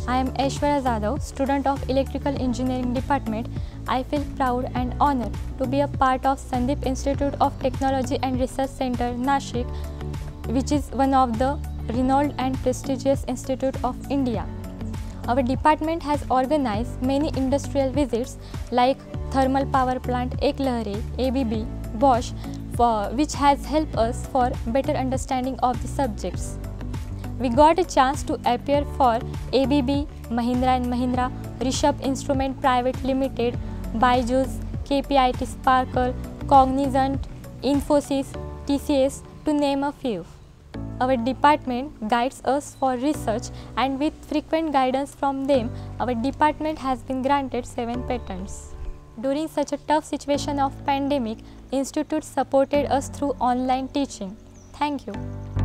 I am Aishwarya Zadav, student of Electrical Engineering Department. I feel proud and honored to be a part of Sandeep Institute of Technology and Research Center, Nashik, which is one of the renowned and prestigious institute of India. Our department has organized many industrial visits like Thermal Power Plant Eklahre, ABB, Bosch, which has helped us for better understanding of the subjects. We got a chance to appear for ABB, Mahindra & Mahindra, Rishabh Instrument Private Limited, Byju's, KPIT Sparkle, Cognizant, Infosys, TCS, to name a few. Our department guides us for research, and with frequent guidance from them, our department has been granted 7 patents. During such a tough situation of pandemic, Institute supported us through online teaching. Thank you.